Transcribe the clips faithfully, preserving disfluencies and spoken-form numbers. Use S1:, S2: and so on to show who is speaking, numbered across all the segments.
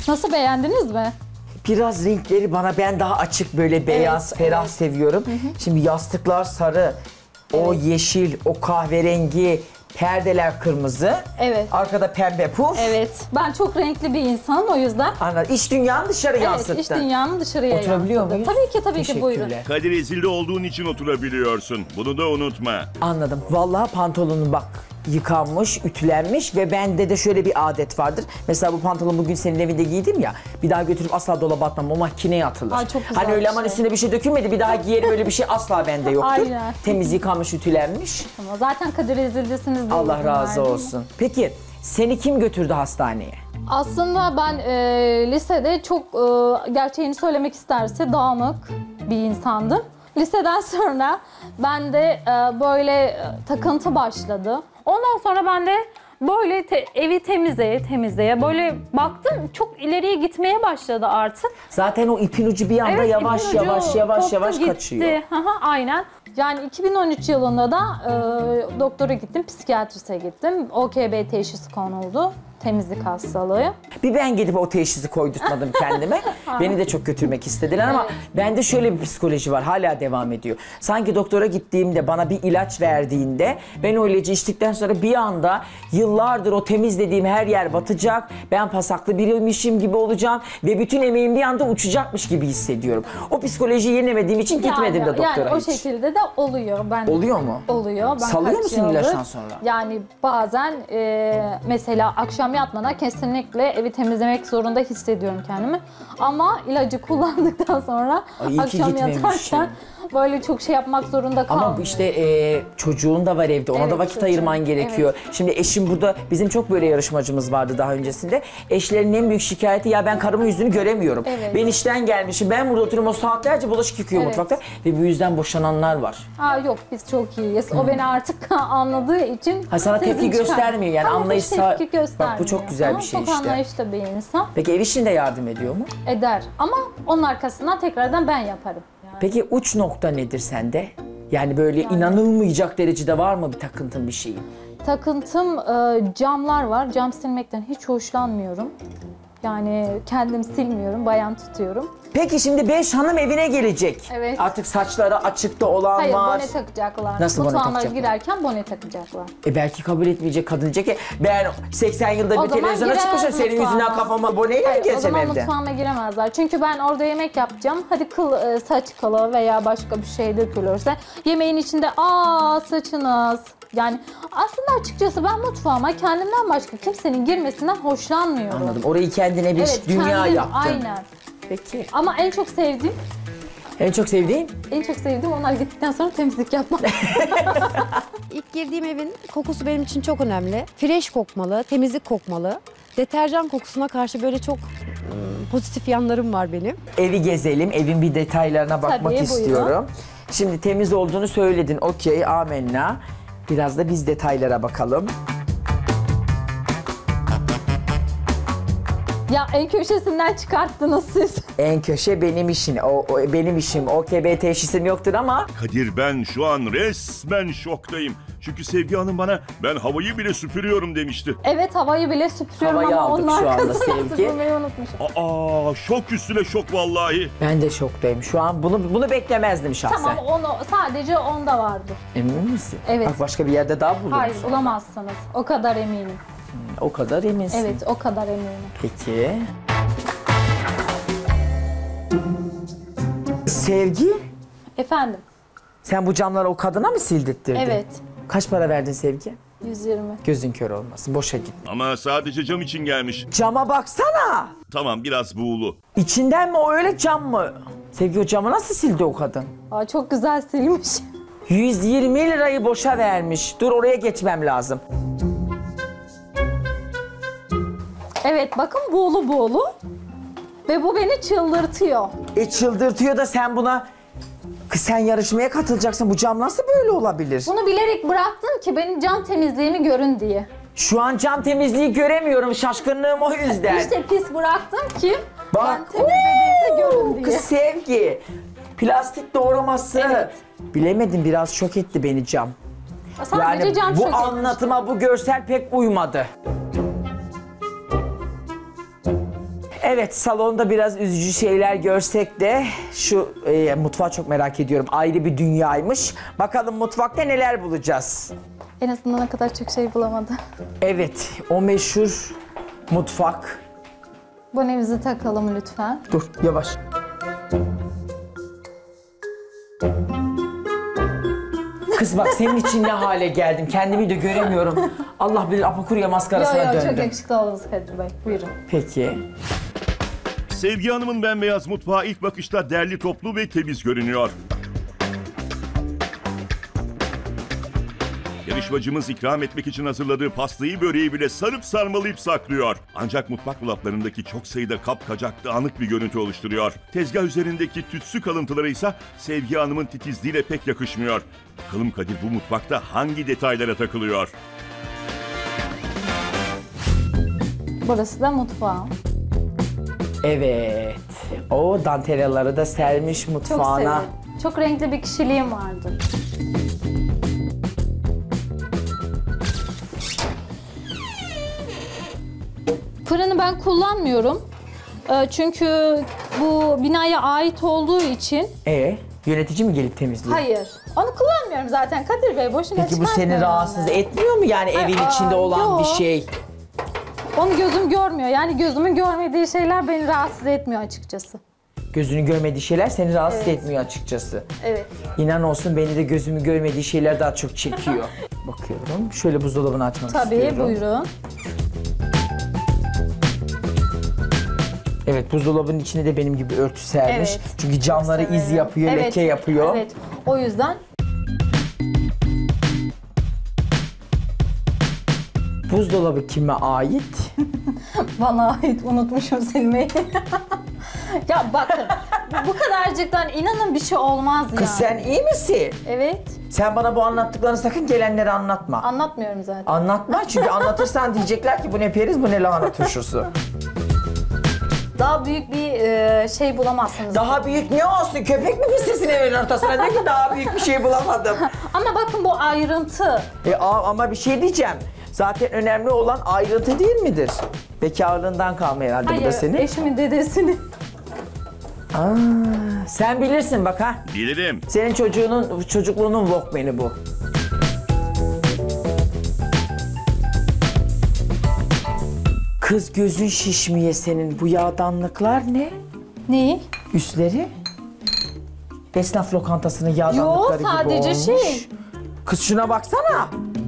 S1: Nasıl, beğendiniz mi?
S2: Biraz renkleri bana, ben daha açık böyle beyaz,
S1: Evet,
S2: ferah
S1: evet.
S2: seviyorum. Hı hı. Şimdi yastıklar sarı, o
S1: Evet.
S2: yeşil, o kahverengi, perdeler kırmızı.
S1: Evet.
S2: Arkada pembe puf.
S1: Evet. Ben çok renkli bir insanım, o yüzden.
S2: Anladım. İç dünyanı dışarı
S1: Evet,
S2: yansıttın.
S1: iç dünyanın dışarıya
S2: Oturabiliyor
S1: yansıdı.
S2: muyuz?
S1: Tabii ki, tabii ki, buyurun.
S2: Teşekkürler.
S3: Kadir Ezil'de olduğun için oturabiliyorsun. Bunu da unutma.
S2: Anladım. Vallahi pantolonun bak yıkanmış, ütülenmiş ve bende de şöyle bir adet vardır. Mesela bu pantolon bugün senin evinde giydim ya, bir daha götürüp asla dolaba atmam, o makineye atılır.
S1: Ay, çok güzel
S2: hani öyle
S1: bir
S2: aman
S1: şey.
S2: üstüne bir şey dökülmedi, bir daha giyerim, öyle bir şey asla bende yoktur.
S1: Aynen.
S2: Temiz yıkanmış, ütülenmiş.
S1: Ama zaten Kadir Ezil'desiniz diye
S2: Allah
S1: izin
S2: razı
S1: verdim.
S2: olsun. Peki seni kim götürdü hastaneye?
S1: Aslında ben e, lisede çok, e, gerçeğini söylemek isterse, dağınık bir insandım. Liseden sonra ben de e, böyle e, takıntı başladı. Ondan sonra ben de böyle te- evi temizleye temizleye böyle baktım, çok ileriye gitmeye başladı artık.
S2: Zaten o ipin ucu bir anda
S1: Evet,
S2: yavaş
S1: ipin ucu
S2: yavaş yavaş
S1: koptu
S2: yavaş
S1: gitti.
S2: kaçıyor.
S1: Hı hı, aynen. Yani iki bin on üç yılında da e, doktora gittim, psikiyatrise gittim. O K B teşhisi konuldu. Temizlik hastalığı.
S2: Bir ben gidip o teşhisi koydurtmadım kendime. Beni de çok götürmek istediler ama
S1: Evet.
S2: bende şöyle bir psikoloji var, hala devam ediyor. Sanki doktora gittiğimde bana bir ilaç verdiğinde ben o ilacı içtikten sonra bir anda yıllardır o temizlediğim her yer batacak. Ben pasaklı biriymişim gibi olacağım ve bütün emeğim bir anda uçacakmış gibi hissediyorum. O psikolojiyi yenemediğim için gitmedim de doktora
S1: Yani o
S2: hiç.
S1: şekilde de oluyor. Ben
S2: Oluyor mu?
S1: Oluyor. Ben
S2: Salıyor
S1: kaç
S2: musun
S1: yıldır-
S2: ilaçtan sonra?
S1: Yani bazen e, mesela akşam yatmadan kesinlikle evi temizlemek zorunda hissediyorum kendimi. Ama ilacı kullandıktan sonra
S2: Ay, iyi ki
S1: akşam
S2: gitmemişsin.
S1: yatarken böyle çok şey yapmak zorunda kalmıyorum.
S2: Ama işte e, çocuğun da var evde, ona
S1: Evet,
S2: da vakit
S1: çocuğum.
S2: ayırman gerekiyor. Şimdi eşim burada, bizim çok böyle yarışmacımız vardı daha öncesinde. Eşlerin en büyük şikayeti, ya ben karımın yüzünü göremiyorum.
S1: Evet.
S2: Ben işten gelmişim, ben burada oturuyorum, o saatlerce bulaşık yıkıyor
S1: Evet.
S2: mutfakta ve bu yüzden boşananlar var.
S1: Aa, yok, biz çok iyiyiz. O beni artık anladığı için
S2: Ha, sana tepki
S1: sesini çıkar-
S2: göstermiyor yani,
S1: Ama hiç
S2: anlayışsa-
S1: tepki göstermiyor.
S2: Bak, bu çok güzel
S1: Ama
S2: bir şey
S1: çok
S2: işte.
S1: anlayışlı bir insan.
S2: Peki ev işinde yardım ediyor mu?
S1: Eder. Ama onun arkasından tekrardan ben yaparım. Yani.
S2: Peki uç nokta nedir sende? Yani böyle inanılmayacak derecede var mı bir takıntın, bir şeyin?
S1: Takıntım e, camlar var. Cam silmekten hiç hoşlanmıyorum. Yani kendim silmiyorum, bayan tutuyorum.
S2: Peki şimdi beş hanım evine gelecek.
S1: Evet.
S2: Artık saçları açıkta olan
S1: Hayır,
S2: var.
S1: bone takacaklar.
S2: Nasıl bone
S1: Mutfağıma
S2: takacaklar?
S1: girerken bone takacaklar.
S2: E belki kabul etmeyecek kadın, diyecek ki ben seksen yılda
S1: O
S2: bir
S1: zaman
S2: televizyona çıkmışım,
S1: giremez
S2: senin yüzünden
S1: mutfağıma.
S2: kafama boneyle mi
S1: Hayır, o
S2: gezeceğim
S1: zaman
S2: evde?
S1: mutfağıma giremezler. Çünkü ben orada yemek yapacağım. Hadi kıl, e, saç kılı veya başka bir şey dökülürse yemeğin içinde aa saçınız. Yani aslında açıkçası ben mutfağıma kendimden başka kimsenin girmesinden hoşlanmıyorum.
S2: Anladım. Orayı kendine bir
S1: Evet,
S2: dünya
S1: kendim,
S2: yaptın.
S1: aynen.
S2: Peki.
S1: Ama en çok sevdiğim,
S2: En çok sevdiğin?
S1: en çok sevdiğim onlar gittikten sonra temizlik yapmak.
S4: İlk girdiğim evin kokusu benim için çok önemli. Fresh kokmalı, temizlik kokmalı. Deterjan kokusuna karşı böyle çok ım, pozitif yanlarım var benim.
S2: Evi gezelim, evin bir detaylarına bakmak
S1: Tabii, buyurun.
S2: istiyorum. Şimdi temiz olduğunu söyledin, okey, amenna. Biraz da biz detaylara bakalım.
S1: Ya en köşesinden çıkarttınız siz.
S2: En köşe benim işim, o, o benim işim. O K B teşhisim yoktur ama
S3: Kadir, ben şu an resmen şoktayım. Çünkü Sevgi Hanım bana ben havayı bile süpürüyorum demişti.
S1: Evet, havayı bile süpürüyorum
S2: Havayı
S1: ama
S2: aldık
S1: onun
S2: şu anda
S1: arkasından
S2: Sevgi.
S1: süpürmeyi unutmuşum.
S3: Aa, şok üstüne şok vallahi.
S2: ben de şoktayım. Şu an bunu bunu beklemezdim şahsen.
S1: Tamam, onu sadece onda vardı.
S2: Emin misin?
S1: Evet.
S2: Bak, başka bir yerde daha buluruz.
S1: Hayır, bulamazsınız. O kadar eminim.
S2: O kadar eminsin.
S1: Evet, o kadar eminim.
S2: Peki. Sevgi,
S1: Efendim,
S2: sen bu camları o kadına mı sildirttirdin?
S1: evet.
S2: Kaç para verdin Sevgi?
S1: yüz yirmi.
S2: Gözün kör olmasın, boşa git.
S3: Ama sadece cam için gelmiş.
S2: Cama baksana.
S3: Tamam, biraz buğulu.
S2: İçinden mi o, öyle cam mı? Sevgi, o camı nasıl sildi o kadın?
S1: Aa, çok güzel silmiş.
S2: yüz yirmi lirayı boşa vermiş. Dur, oraya geçmem lazım.
S1: Evet, bakın buğulu buğulu. Ve bu beni çıldırtıyor.
S2: E çıldırtıyor da sen buna... Kız, sen yarışmaya katılacaksın. Bu cam nasıl böyle olabilir?
S1: Bunu bilerek bıraktım ki benim cam temizliğimi görün diye.
S2: Şu an cam temizliği göremiyorum. Şaşkınlığım o yüzden.
S1: İşte pis bıraktım ki
S2: Bak,
S1: ben temizlediğimde görün diye.
S2: kız Sevgi. Plastik doğraması.
S1: Evet.
S2: Bilemedim, biraz şok etti beni cam.
S1: Sadece
S2: Yani
S1: cam
S2: bu
S1: şok
S2: anlatıma, bu görsel pek uymadı. Evet. Evet, salonda biraz üzücü şeyler görsek de şu e, mutfağı çok merak ediyorum. Ayrı bir dünyaymış. Bakalım mutfakta neler bulacağız?
S1: En azından ne kadar çok şey bulamadı.
S2: Evet, o meşhur mutfak.
S1: Bonemizi takalım lütfen.
S2: Dur, yavaş. Kız bak senin için ne hale geldim. Kendimi de göremiyorum. Allah bilir apakurya maskarasına
S1: Yo yo
S2: döndüm.
S1: çok yakışıklı oldunuz Kadir Bey. Buyurun.
S2: Peki.
S3: Sevgi Hanım'ın bembeyaz mutfağı ilk bakışta derli toplu ve temiz görünüyor. Yarışmacımız ikram etmek için hazırladığı pastayı, böreği bile sarıp sarmalayıp saklıyor. Ancak mutfak dolaplarındaki çok sayıda kap kacak dağınık bir görüntü oluşturuyor. Tezgah üzerindeki tütsü kalıntıları ise Sevgi Hanım'ın titizliğiyle pek yakışmıyor. Bakalım Kadir bu mutfakta hangi detaylara takılıyor?
S1: Burası da mutfağım.
S2: Evet. O dantelaları da sermiş
S1: Çok
S2: mutfağına.
S1: severim. Çok renkli bir kişiliğim vardır. Fırını ben kullanmıyorum. Ee, Çünkü bu binaya ait olduğu için.
S2: E yönetici mi gelip temizliyor?
S1: Hayır. Onu kullanmıyorum zaten Kadir Bey. Boşuna
S2: Peki bu seni
S1: çıkartmayın
S2: rahatsız
S1: yani.
S2: etmiyor mu yani
S1: Ay,
S2: evin
S1: aa,
S2: içinde olan
S1: yo.
S2: bir şey?
S1: Onu gözüm görmüyor. Yani gözümün görmediği şeyler beni rahatsız etmiyor açıkçası.
S2: Gözünü görmediği şeyler seni rahatsız
S1: Evet.
S2: etmiyor açıkçası.
S1: Evet.
S2: İnan olsun beni de gözümü görmediği şeyler daha çok çekiyor. Bakıyorum. Şöyle buzdolabını açmak
S1: Tabii
S2: istiyorum.
S1: buyurun.
S2: Evet, buzdolabının içine de benim gibi örtü sermiş.
S1: Evet.
S2: Çünkü camları iz
S1: Severim.
S2: yapıyor,
S1: Evet,
S2: leke yapıyor.
S1: Evet. O yüzden
S2: Buzdolabı kime ait?
S1: bana ait, unutmuşum silmeyi. Ya bakın, bu kadarcıktan inanın bir şey olmaz yani.
S2: Kız sen iyi misin?
S1: Evet,
S2: Sen bana bu anlattıklarını sakın gelenlere anlatma.
S1: anlatmıyorum zaten.
S2: Anlatma çünkü anlatırsan diyecekler ki bu ne periz, bu ne lahana turşusu.
S1: Daha büyük bir e, şey bulamazsınız.
S2: Daha büyük ne olsun? Köpek mi pislesin evin ortasına? De ki daha büyük bir şey bulamadım.
S1: Ama bakın bu ayrıntı.
S2: E, a- ama bir şey diyeceğim. Zaten önemli olan ayrıntı değil midir? Bekarlığından kalma herhalde bu da
S1: Hayır,
S2: senin.
S1: eşimin dedesini.
S2: Aa, sen bilirsin bak ha.
S3: Bilirim.
S2: Senin çocuğunun, çocukluğunun Walkman'i bu. Kız gözün şişmiye senin. Bu yağdanlıklar ne?
S1: Neyi?
S2: Üstleri? Esnaf lokantasının yağdanlıkları
S1: Yo,
S2: gibi
S1: sadece
S2: olmuş.
S1: şey.
S2: Kız şuna baksana.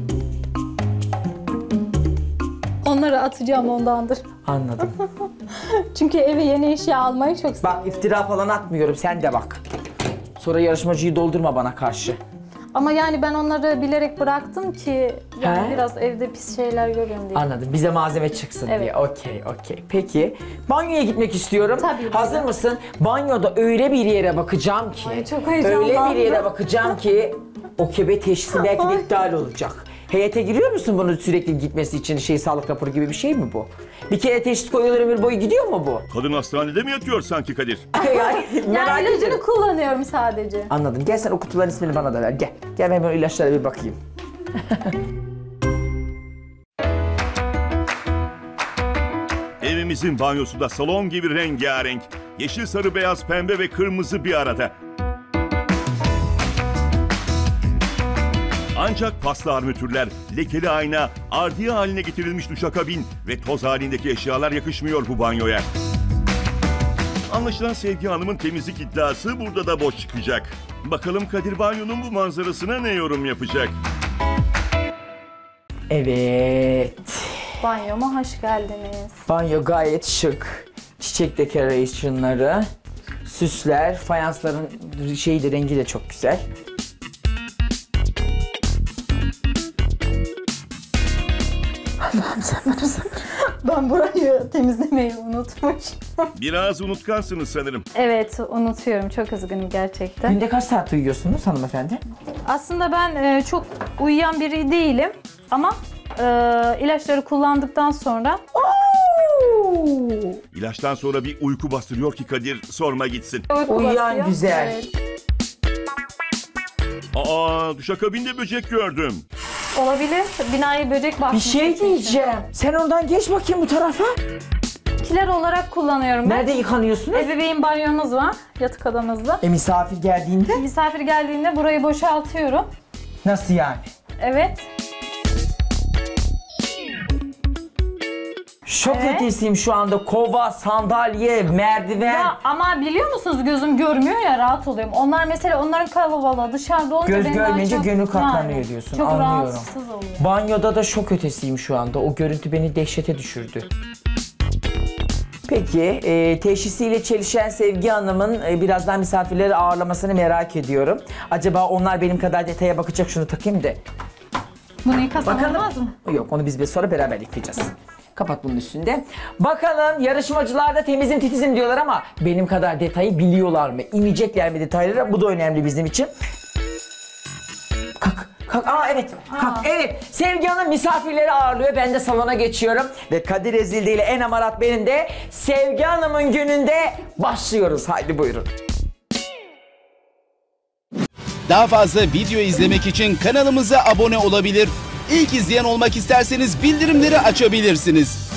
S1: Onları atacağım ondandır.
S2: Anladım.
S1: Çünkü eve yeni eşya almayı çok seviyorum.
S2: Bak iftira falan atmıyorum, sen de bak. Sonra yarışmacıyı doldurma bana karşı.
S1: Ama yani ben onları bilerek bıraktım ki yani
S2: He?
S1: biraz evde pis şeyler görüyorum diye.
S2: Anladım, bize malzeme çıksın
S1: Evet.
S2: diye. Okey, okey. Peki, banyoya gitmek istiyorum.
S1: Tabii,
S2: Hazır
S1: buyurun.
S2: mısın? Banyoda öyle bir yere bakacağım ki.
S1: Ay, çok
S2: Öyle
S1: heyecanlandım.
S2: bir yere bakacağım ki o kebe teşhisi belki de
S1: Ay.
S2: iptal olacak. Heyete giriyor musun bunu sürekli gitmesi için şey sağlık raporu gibi bir şey mi bu? Bir kere teşhis koyuyor ömür boyu gidiyor mu bu?
S3: Kadın hastanede mi yatıyor sanki Kadir?
S2: yani, merak
S1: Yani ilacını
S2: ediyorum.
S1: kullanıyorum sadece.
S2: Anladım. Gel sen o kutuların ismini bana da ver. Gel. Gel ben o ilaçlara bir bakayım.
S3: Evimizin banyosu da salon gibi rengarenk. Yeşil, sarı, beyaz, pembe ve kırmızı bir arada. Ancak paslı armatürler, lekeli ayna, ardiye haline getirilmiş duşakabin ve toz halindeki eşyalar yakışmıyor bu banyoya. Anlaşılan Sevgi Hanım'ın temizlik iddiası burada da boş çıkacak. Bakalım Kadir banyonun bu manzarasına ne yorum yapacak?
S2: Evet.
S1: Banyoma hoş geldiniz.
S2: Banyo gayet şık. Çiçek decoration'ları, süsler, fayansların şeyi de rengi de çok güzel.
S1: Ben burayı temizlemeyi unutmuş.
S3: Biraz unutkansınız sanırım.
S1: Evet, unutuyorum. Çok üzgünüm gerçekten.
S2: Günde kaç saat uyuyorsunuz hanımefendi?
S1: Aslında ben e, çok uyuyan biri değilim ama e, ilaçları kullandıktan sonra
S3: İlaçtan sonra bir uyku bastırıyor ki Kadir, sorma gitsin.
S1: uyku
S2: Uyuyan
S1: basıyor.
S2: güzel.
S1: Evet.
S3: Aa, duşakabinde böcek gördüm.
S1: Olabilir. Binaya böcek
S2: Bir
S1: basmış.
S2: şey
S1: çünkü.
S2: diyeceğim. Sen oradan geç bakayım bu tarafa.
S1: kiler olarak kullanıyorum ben.
S2: Nerede yıkanıyorsunuz?
S1: Ebeveyn banyomuz var yatak odamızda.
S2: E misafir geldiğinde?
S1: Misafir geldiğinde burayı boşaltıyorum.
S2: Nasıl yani?
S1: Evet.
S2: Şok
S1: Evet.
S2: ötesiyim şu anda. Kova, sandalye, merdiven.
S1: Ya ama biliyor musunuz gözüm görmüyor ya rahat oluyorum. Onlar mesela onların kalabalığı dışarıda olunca
S2: Göz
S1: benim daha
S2: görmeyince
S1: çok-
S2: gönül katlanıyor
S1: Yani
S2: diyorsun.
S1: Çok
S2: Anlıyorum.
S1: rahatsız oluyor.
S2: Banyoda da şok ötesiyim şu anda. O görüntü beni dehşete düşürdü. Peki, e, teşhisiyle çelişen Sevgi Hanım'ın e, birazdan misafirleri ağırlamasını merak ediyorum. Acaba onlar benim kadar detaya bakacak, şunu takayım da.
S1: Bunu yıkasam
S2: Bakalım.
S1: olmaz mı?
S2: Yok, onu biz bir sonra beraber yıkayacağız. Kapat bunun üstünde. Bakalım yarışmacılar da temizim titizim diyorlar ama benim kadar detayı biliyorlar mı? İnecekler mi detaylara? Bu da önemli bizim için. Kalk. Kalk. Aa evet. Kalk. Evet. Sevgi Hanım misafirleri ağırlıyor. Ben de salona geçiyorum. Ve Kadir Ezildi ile en amarat benim de Sevgi Hanım'ın gününde başlıyoruz. Haydi buyurun.
S5: Daha fazla video izlemek için kanalımıza abone olabilir. İlk izleyen olmak isterseniz bildirimleri açabilirsiniz.